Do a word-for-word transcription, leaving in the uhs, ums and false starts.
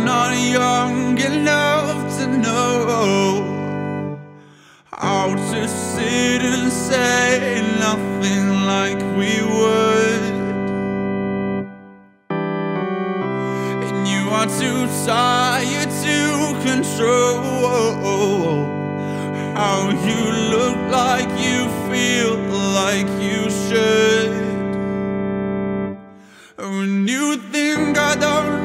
not young enough to know how to sit and say nothing like we would. And you are too tired to control how you look like you feel like you should. When you think I don't